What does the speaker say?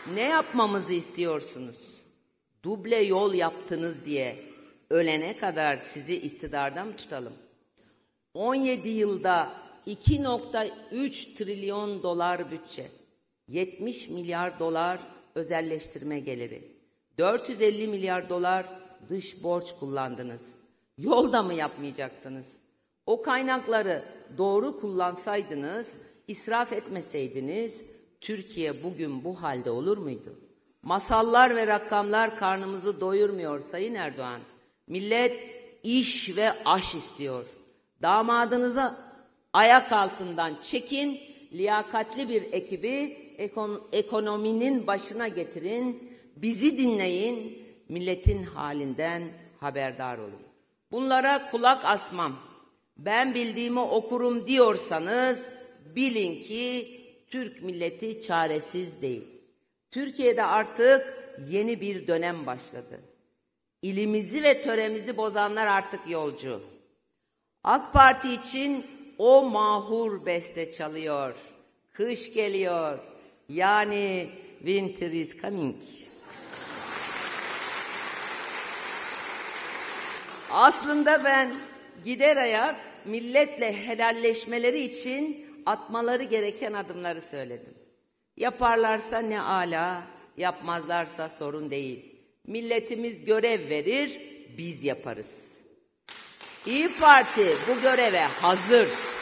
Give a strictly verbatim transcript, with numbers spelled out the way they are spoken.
Ne yapmamızı istiyorsunuz? Duble yol yaptınız diye ölene kadar sizi iktidarda mı tutalım? on yedi yılda iki nokta üç trilyon dolar bütçe, yetmiş milyar dolar özelleştirme geliri, dört yüz elli milyar dolar dış borç kullandınız. Yolda mı yapmayacaktınız? O kaynakları doğru kullansaydınız, israf etmeseydiniz, Türkiye bugün bu halde olur muydu? Masallar ve rakamlar karnımızı doyurmuyor Sayın Erdoğan. Millet iş ve aş istiyor. Damadınıza ayak altından çekin, liyakatli bir ekibi ekon ekonominin başına getirin, bizi dinleyin, milletin halinden haberdar olun. Bunlara kulak asmam, ben bildiğimi okurum diyorsanız bilin ki Türk milleti çaresiz değil. Türkiye'de artık yeni bir dönem başladı. İlimizi ve töremizi bozanlar artık yolcu. AK Parti için o mahur beste çalıyor. Kış geliyor. Yani winter is coming. Aslında ben gider ayak milletle helalleşmeleri için atmaları gereken adımları söyledim. Yaparlarsa ne âlâ, yapmazlarsa sorun değil. Milletimiz görev verir, biz yaparız. İYİ Parti bu göreve hazır.